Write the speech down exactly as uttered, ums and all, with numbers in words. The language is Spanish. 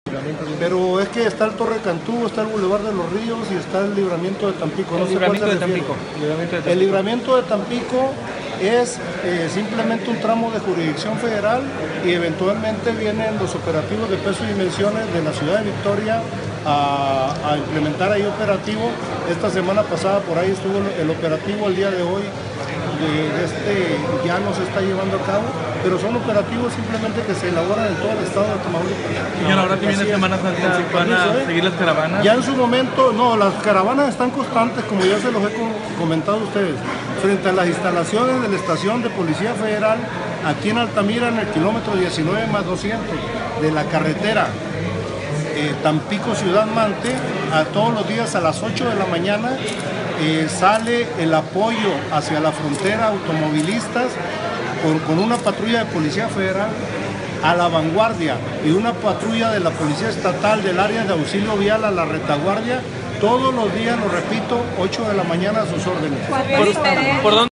Pero es que está el Torre Cantú, está el Boulevard de los Ríos y está el Libramiento de Tampico. No El sé cuál se libramiento de refiere. Tampico. Libramiento de Tampico. El Libramiento de Tampico es eh, simplemente un tramo de jurisdicción federal y eventualmente vienen los operativos de peso y dimensiones de la ciudad de Victoria a, a implementar ahí operativo. Esta semana pasada por ahí estuvo el operativo, el día de hoy de, de este ya no se está llevando a cabo, pero son operativos simplemente que se elaboran en todo el estado de Tamaulipas. Y ahora que viene Semana Santa, ¿van a seguir las caravanas? Ya en su momento, no, las caravanas están constantes, como ya se los he comentado a ustedes, frente a las instalaciones de la estación de Policía Federal, aquí en Altamira, en el kilómetro diecinueve más doscientos de la carretera eh, Tampico Ciudad Mante, a todos los días a las ocho de la mañana eh, sale el apoyo hacia la frontera automovilistas con, con una patrulla de Policía Federal a la vanguardia y una patrulla de la Policía Estatal del área de auxilio vial a la retaguardia, todos los días, lo repito, ocho de la mañana a sus órdenes. ¿Por, por dónde?